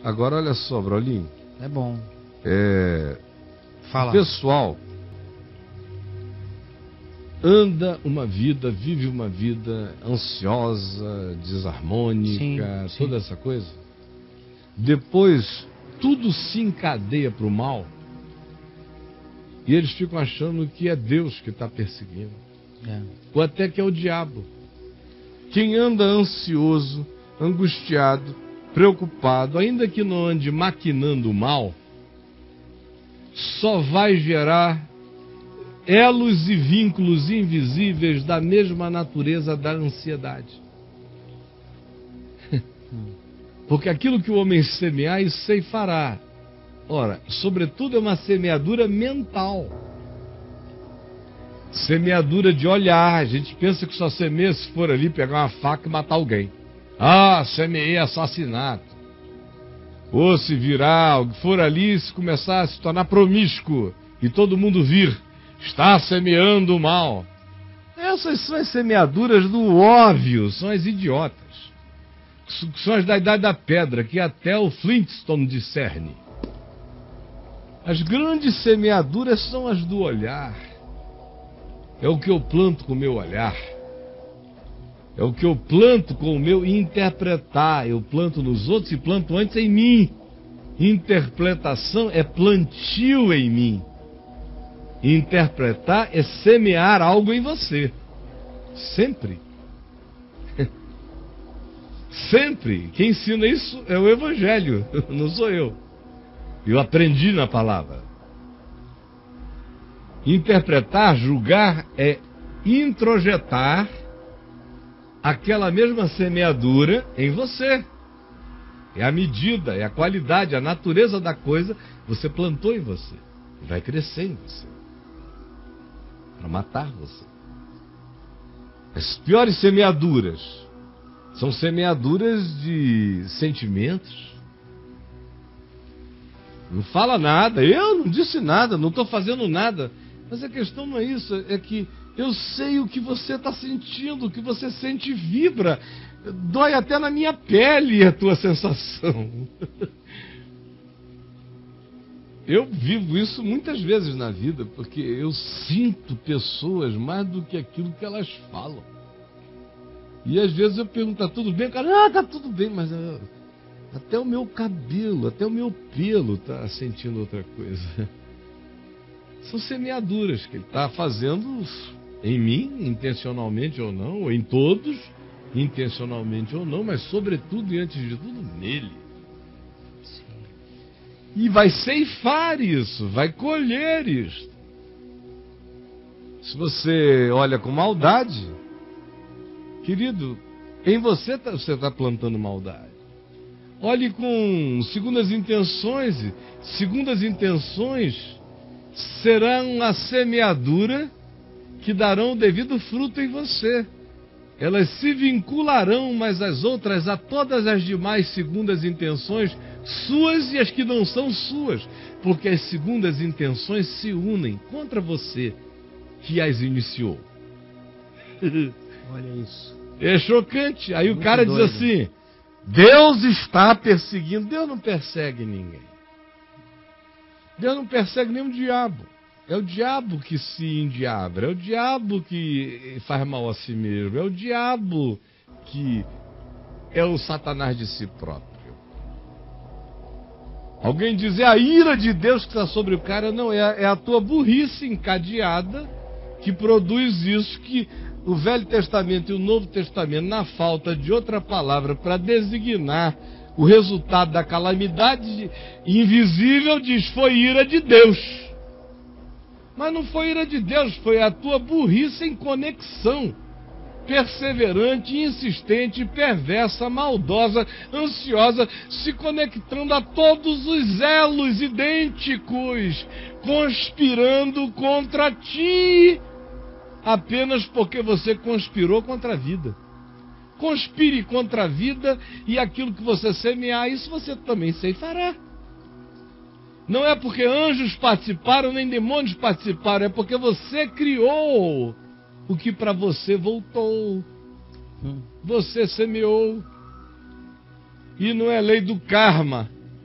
Agora, olha só, Braulinho. É bom. O pessoal anda uma vida, vive uma vida ansiosa, desarmônica, Sim. toda essa coisa. Depois, tudo se encadeia para o mal. E eles ficam achando que é Deus que está perseguindo. Ou até que é o diabo. Quem anda ansioso, angustiado, preocupado, ainda que não ande maquinando o mal, só vai gerar elos e vínculos invisíveis da mesma natureza da ansiedade. Porque aquilo que o homem semear, isso ceifará. Ora, sobretudo é uma semeadura mental. Semeadura de olhar. A gente pensa que só semeia se for ali pegar uma faca e matar alguém. Ah, semeei assassinato. Ou se virar, for ali, se começar a se tornar promíscuo e todo mundo vir, está semeando o mal. Essas são as semeaduras do óbvio, são as idiotas. São as da idade da pedra, que até o Flintstone discerne. As grandes semeaduras são as do olhar. É o que eu planto com o meu olhar. É o que eu planto com o meu interpretar. Eu planto nos outros e planto antes em mim. Interpretação é plantio em mim. Interpretar é semear algo em você. Sempre. Sempre. Quem ensina isso é o Evangelho, não sou eu. Eu aprendi na palavra. Interpretar, julgar, é introjetar aquela mesma semeadura em você. É a medida, é a qualidade, a natureza da coisa, você plantou em você. E vai crescer em você. Para matar você. As piores semeaduras são semeaduras de sentimentos. Não fala nada, eu não disse nada, não estou fazendo nada. Mas a questão não é isso, é que eu sei o que você está sentindo, o que você sente vibra. Dói até na minha pele a tua sensação. Eu vivo isso muitas vezes na vida, porque eu sinto pessoas mais do que aquilo que elas falam. E às vezes eu pergunto, tá tudo bem? O cara, tá tudo bem, mas até o meu cabelo, até o meu pelo está sentindo outra coisa. São semeaduras que ele está fazendo em mim, intencionalmente ou não, ou em todos, intencionalmente ou não, mas sobretudo e antes de tudo nele. Sim. E vai ceifar isso, vai colher isso. Se você olha com maldade, querido, em você você está plantando maldade. Olhe com segundas intenções. Segundas intenções serão a semeadura que darão o devido fruto em você. Elas se vincularão umas às outras a todas as demais segundas intenções, suas e as que não são suas, porque as segundas intenções se unem contra você que as iniciou. Olha isso. É chocante. Aí muito o cara doido. diz assim: Deus está perseguindo. Deus não persegue ninguém. Deus não persegue nem o diabo. É o diabo que se endiabra. É o diabo que faz mal a si mesmo. É o diabo que é o Satanás de si próprio. Alguém diz, é a ira de Deus que está sobre o cara. Não, é a tua burrice encadeada que produz isso, que o Velho Testamento e o Novo Testamento, na falta de outra palavra para designar o resultado da calamidade invisível, diz, foi ira de Deus. Mas não foi ira de Deus, foi a tua burrice em conexão. Perseverante, insistente, perversa, maldosa, ansiosa, se conectando a todos os elos idênticos, conspirando contra ti, apenas porque você conspirou contra a vida. Conspire contra a vida e aquilo que você semear, isso você também ceifará. Não é porque anjos participaram, nem demônios participaram, é porque você criou o que para você voltou. Você semeou. E não é lei do karma,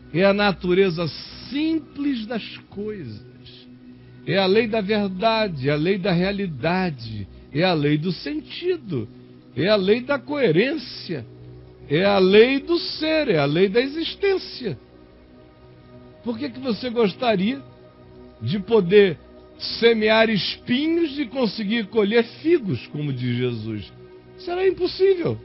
É a natureza simples das coisas. É a lei da verdade, é a lei da realidade, é a lei do sentido, é a lei da coerência, é a lei do ser, é a lei da existência. Por que você gostaria de poder semear espinhos e conseguir colher figos, como diz Jesus? Será impossível.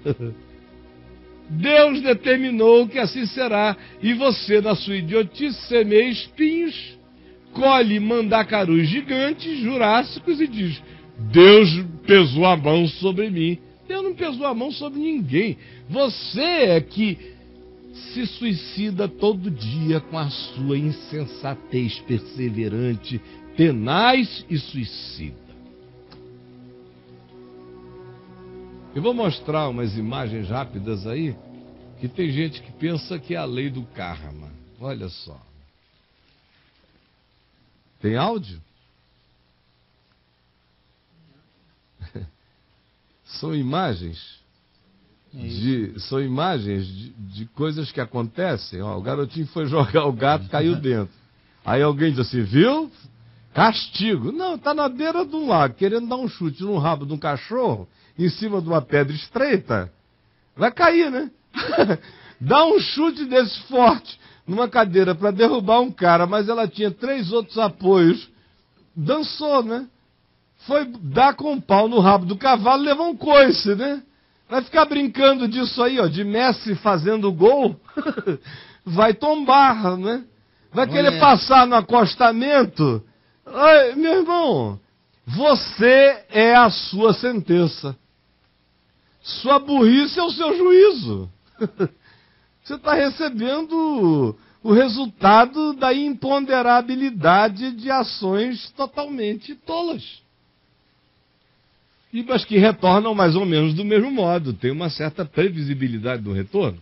Deus determinou que assim será, e você, na sua idiotice, semeia espinhos, colhe mandacarus gigantes, jurássicos, e diz: Deus pesou a mão sobre mim. Deus não pesou a mão sobre ninguém. Você é que se suicida todo dia com a sua insensatez perseverante, tenaz e suicida. Eu vou mostrar umas imagens rápidas aí, que tem gente que pensa que é a lei do karma. Olha só. Tem áudio? São imagens de coisas que acontecem. Ó, o garotinho foi jogar o gato, caiu dentro. Aí alguém diz assim, viu? Castigo. Não, está na beira de um lago, querendo dar um chute no rabo de um cachorro, em cima de uma pedra estreita. Vai cair, né? Dá um chute desse forte numa cadeira para derrubar um cara, mas ela tinha 3 outros apoios. Dançou, né? Foi dar com um pau no rabo do cavalo, levou um coice, né? Vai ficar brincando disso aí, ó, de Messi fazendo gol, vai tombar, né? Vai querer passar no acostamento. Ai, meu irmão, você é a sua sentença. Sua burrice é o seu juízo. Você está recebendo o resultado da imponderabilidade de ações totalmente tolas. Mas que retornam mais ou menos do mesmo modo. Tem uma certa previsibilidade do retorno.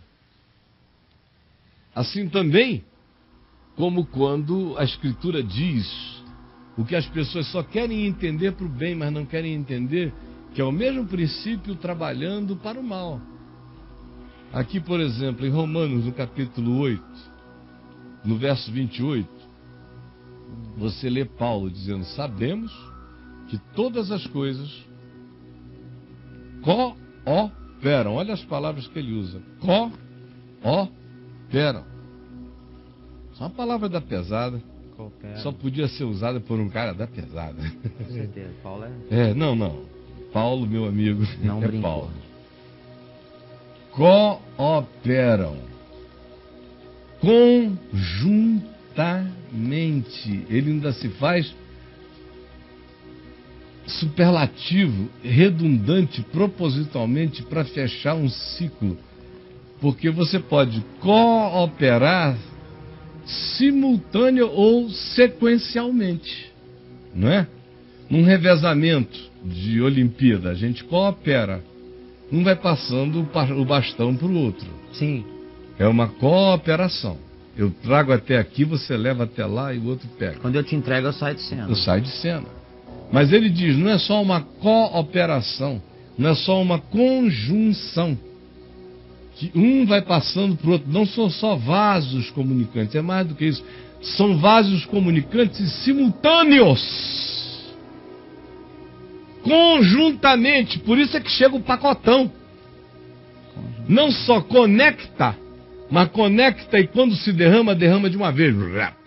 Assim também, como quando a Escritura diz o que as pessoas só querem entender para o bem, mas não querem entender que é o mesmo princípio trabalhando para o mal. Aqui, por exemplo, em Romanos, no capítulo 8, no verso 28, você lê Paulo dizendo: sabemos que todas as coisas cooperam. Olha as palavras que ele usa. Cooperam. Só uma palavra da pesada. Coopera. Só podia ser usada por um cara da pesada. Com certeza. Paulo é... Não. Paulo, meu amigo, não é brincou. Paulo. Cooperam. Conjuntamente. Ele ainda se faz superlativo, redundante, propositalmente, para fechar um ciclo. Porque você pode cooperar simultâneo ou sequencialmente, não é? Num revezamento de Olimpíada, a gente coopera. Um vai passando o bastão para o outro. Sim. É uma cooperação. Eu trago até aqui, você leva até lá e o outro pega. Quando eu te entrego, eu saio de cena. Eu saio de cena. Mas ele diz, não é só uma cooperação, não é só uma conjunção. Que um vai passando para o outro. Não são só vasos comunicantes, é mais do que isso. São vasos comunicantes simultâneos. Conjuntamente. Por isso é que chega o pacotão. Não só conecta, mas conecta e quando se derrama, derrama de uma vez.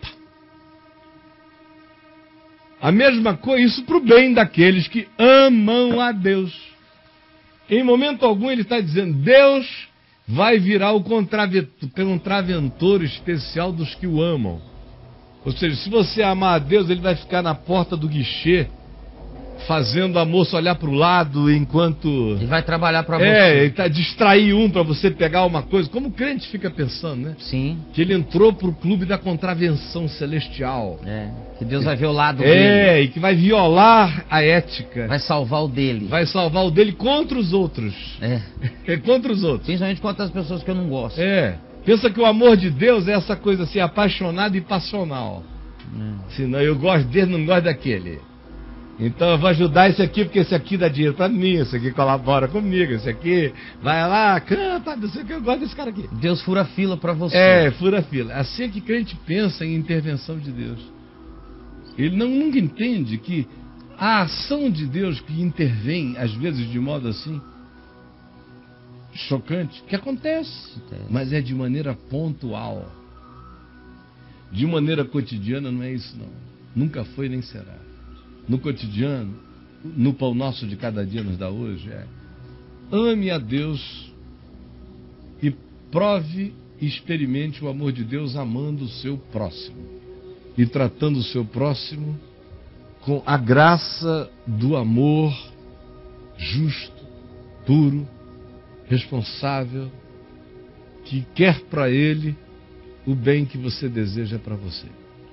A mesma coisa, isso para o bem daqueles que amam a Deus. Em momento algum ele está dizendo, Deus vai virar o contraventor especial dos que o amam. Ou seja, se você amar a Deus, ele vai ficar na porta do guichê, fazendo a moça olhar para o lado enquanto... Ele vai trabalhar para você. Ele tá distrair para você pegar uma coisa. Como o crente fica pensando, né? Sim. Que ele entrou para o clube da contravenção celestial. Que Deus vai ver o lado dele. E que vai violar a ética. Vai salvar o dele. Vai salvar o dele contra os outros. Contra os outros. Principalmente contra as pessoas que eu não gosto. Pensa que o amor de Deus é essa coisa assim, apaixonada e passional. Senão eu gosto dele, não gosto daquele. Então eu vou ajudar esse aqui, porque esse aqui dá dinheiro pra mim, esse aqui colabora comigo, esse aqui vai lá, canta, não sei o que, eu gosto desse cara aqui. Deus fura fila pra você. É, fura fila. Assim é que crente pensa em intervenção de Deus. Ele nunca entende que a ação de Deus que intervém, às vezes de modo assim, chocante, que acontece, mas é de maneira pontual. De maneira cotidiana não é isso não. Nunca foi nem será. No cotidiano, no pão nosso de cada dia nos dá hoje, ame a Deus e prove e experimente o amor de Deus amando o seu próximo e tratando o seu próximo com a graça do amor justo, puro, responsável, que quer para ele o bem que você deseja para você.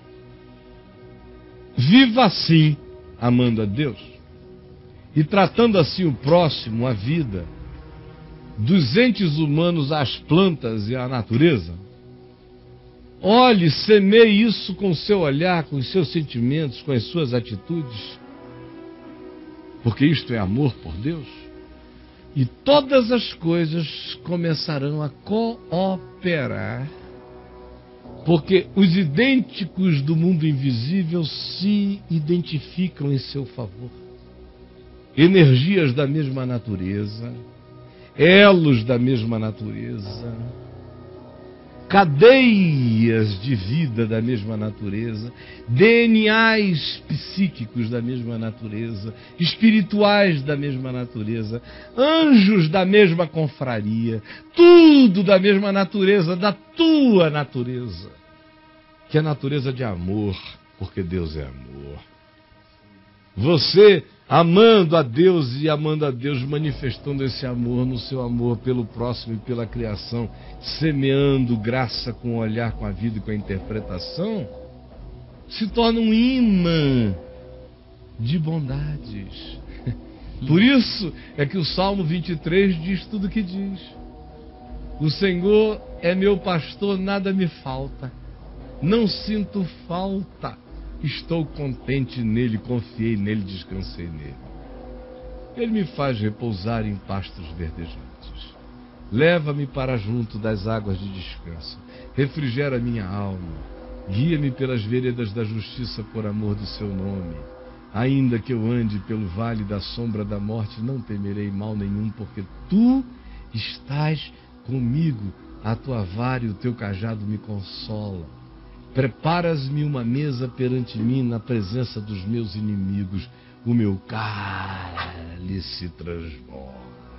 Viva assim, amando a Deus e tratando assim o próximo, a vida, dos entes humanos às plantas e à natureza. Olhe, semeie isso com o seu olhar, com os seus sentimentos, com as suas atitudes, porque isto é amor por Deus. E todas as coisas começarão a cooperar, porque os idênticos do mundo invisível se identificam em seu favor. Energias da mesma natureza, elos da mesma natureza, cadeias de vida da mesma natureza, DNAs psíquicos da mesma natureza, espirituais da mesma natureza, anjos da mesma confraria, tudo da mesma natureza, da tua natureza, que é a natureza de amor, porque Deus é amor. Você amando a Deus e amando a Deus, manifestando esse amor no seu amor pelo próximo e pela criação, semeando graça com o olhar, com a vida e com a interpretação, se torna um imã de bondades. Por isso é que o Salmo 23 diz tudo o que diz. O Senhor é meu pastor, nada me falta. Não sinto falta. Estou contente nele, confiei nele, descansei nele. Ele me faz repousar em pastos verdejantes. Leva-me para junto das águas de descanso. Refrigera minha alma. Guia-me pelas veredas da justiça por amor do seu nome. Ainda que eu ande pelo vale da sombra da morte, não temerei mal nenhum, porque tu estás comigo. A tua vara e o teu cajado me consolam. Preparas-me uma mesa perante mim na presença dos meus inimigos. O meu cálice transborda.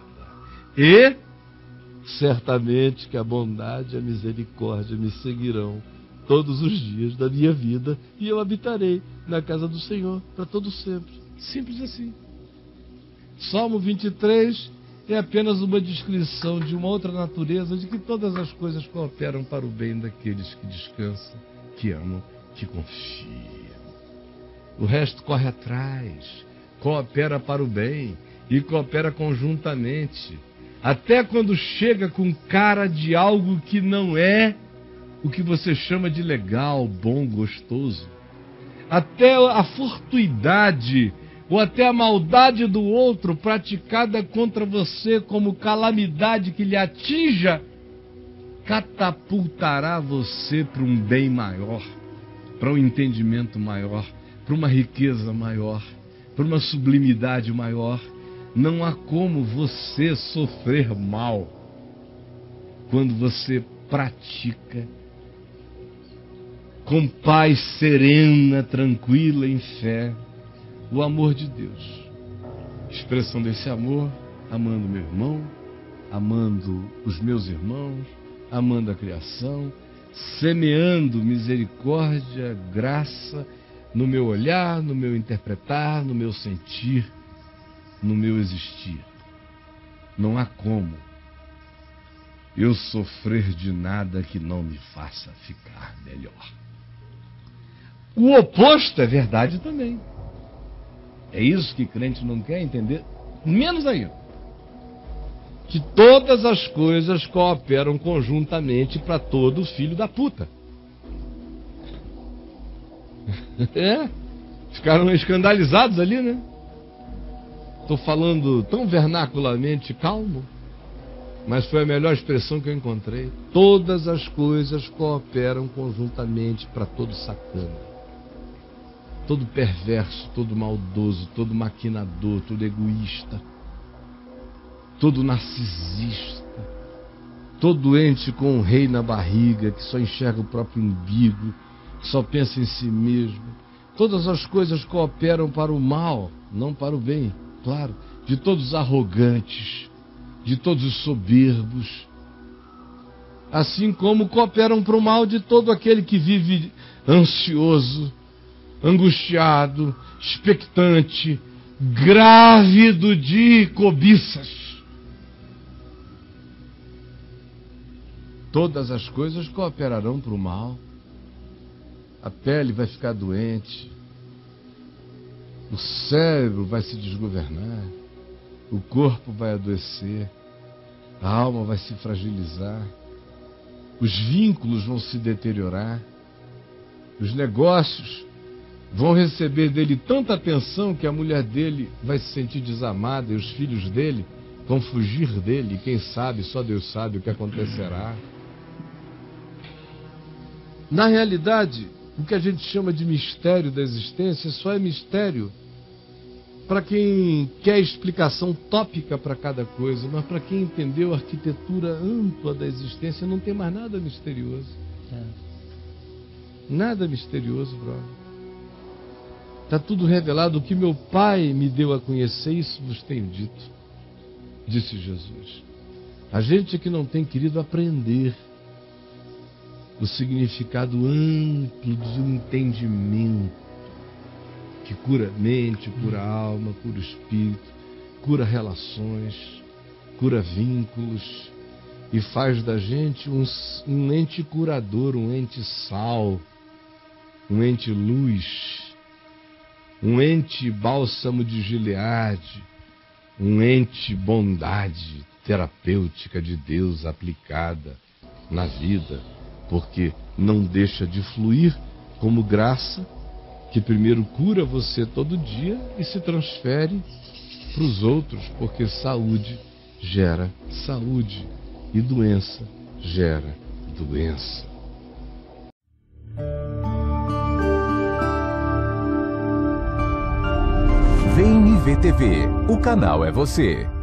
E certamente que a bondade e a misericórdia me seguirão todos os dias da minha vida, e eu habitarei na casa do Senhor para todo sempre. Simples assim. Salmo 23 é apenas uma descrição de uma outra natureza, de que todas as coisas cooperam para o bem daqueles que descansam, que amam, que confiam. O resto corre atrás, coopera para o bem e coopera conjuntamente, até quando chega com cara de algo que não é o que você chama de legal, bom, gostoso. Até a fortuidade ou até a maldade do outro praticada contra você como calamidade que lhe atinja, catapultará você para um bem maior, para um entendimento maior, para uma riqueza maior, para uma sublimidade maior. Não há como você sofrer mal quando você pratica com paz serena, tranquila, em fé, o amor de Deus. Expressão desse amor, amando meu irmão, amando os meus irmãos, amando a criação, semeando misericórdia, graça no meu olhar, no meu interpretar, no meu sentir, no meu existir. Não há como eu sofrer de nada que não me faça ficar melhor. O oposto é verdade também. É isso que crente não quer entender, menos ainda. Que todas as coisas cooperam conjuntamente para todo filho da puta. Ficaram escandalizados ali, né? Estou falando tão vernacularmente calmo, mas foi a melhor expressão que eu encontrei. Todas as coisas cooperam conjuntamente para todo sacana, todo perverso, todo maldoso, todo maquinador, todo egoísta, todo narcisista, todo doente com um rei na barriga, que só enxerga o próprio umbigo, que só pensa em si mesmo. Todas as coisas cooperam para o mal, não para o bem, claro, de todos os arrogantes, de todos os soberbos, assim como cooperam para o mal de todo aquele que vive ansioso, angustiado, expectante, grávido de cobiças. Todas as coisas cooperarão para o mal. A pele vai ficar doente, o cérebro vai se desgovernar, o corpo vai adoecer, a alma vai se fragilizar, os vínculos vão se deteriorar, os negócios vão receber dele tanta atenção que a mulher dele vai se sentir desamada e os filhos dele vão fugir dele. E quem sabe, só Deus sabe o que acontecerá. Na realidade, o que a gente chama de mistério da existência só é mistério para quem quer explicação tópica para cada coisa, mas para quem entendeu a arquitetura ampla da existência não tem mais nada misterioso. Nada misterioso, brother. Está tudo revelado. O que meu Pai me deu a conhecer, isso vos tenho dito, disse Jesus. A gente é que não tem querido aprender o significado amplo do entendimento que cura a mente, cura a alma, cura o espírito, cura relações, cura vínculos e faz da gente um ente curador, um ente sal, um ente luz, um ente bálsamo de Gileade, um ente bondade terapêutica de Deus aplicada na vida, porque não deixa de fluir como graça que primeiro cura você todo dia e se transfere para os outros, porque saúde gera saúde e doença gera doença. VNV TV, o canal é você.